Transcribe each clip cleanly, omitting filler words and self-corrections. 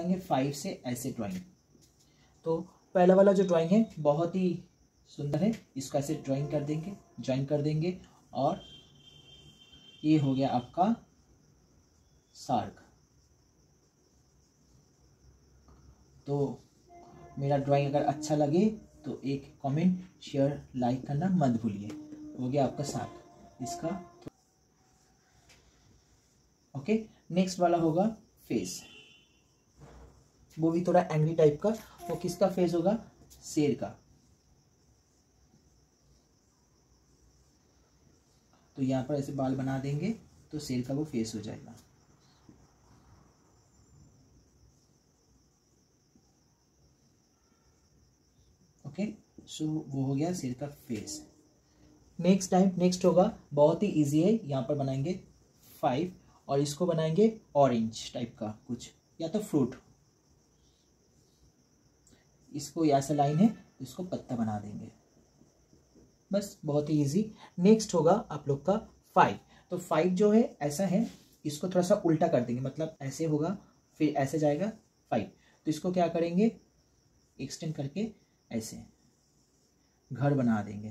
करेंगे 5 से ऐसे ड्राइंग। तो पहला वाला जो ड्राइंग है बहुत ही सुंदर है, इसको ऐसे ड्राइंग कर देंगे, ज्वाइन कर देंगे और ये हो गया आपका शार्क। तो मेरा ड्राइंग अगर अच्छा लगे तो एक कमेंट, शेयर, लाइक करना मत भूलिए। हो गया आपका शार्क इसका। ओके, नेक्स्ट वाला होगा फेस। वो भी थोड़ा एंग्री टाइप का। वो किसका फेस होगा? शेर का। तो यहाँ पर ऐसे बाल बना देंगे तो शेर का वो फेस हो जाएगा। ओके, सो वो हो गया शेर का फेस। नेक्स्ट होगा बहुत ही इजी है। यहाँ पर बनाएंगे 5 और इसको बनाएंगे ऑरेंज टाइप का कुछ या तो फ्रूट। इसको ऐसा लाइन है, इसको पत्ता बना देंगे, बस बहुत ही इजी। नेक्स्ट होगा आप लोग का 5। तो 5 जो है ऐसा है, इसको थोड़ा सा उल्टा कर देंगे, मतलब ऐसे होगा फिर ऐसे जाएगा 5। तो इसको क्या करेंगे, एक्सटेंड करके ऐसे घर बना देंगे।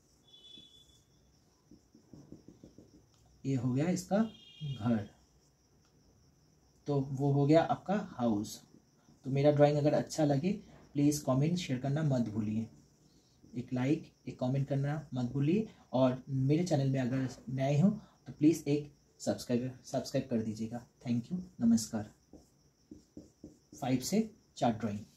ये हो गया इसका घर। तो वो हो गया आपका हाउस। तो मेरा ड्राइंग अगर अच्छा लगे प्लीज़ कमेंट, शेयर करना मत भूलिए। एक लाइक, एक कमेंट करना मत भूलिए। और मेरे चैनल में अगर नए हो तो प्लीज़ एक सब्सक्राइब कर दीजिएगा। थैंक यू, नमस्कार। 5 से 4 ड्राइंग।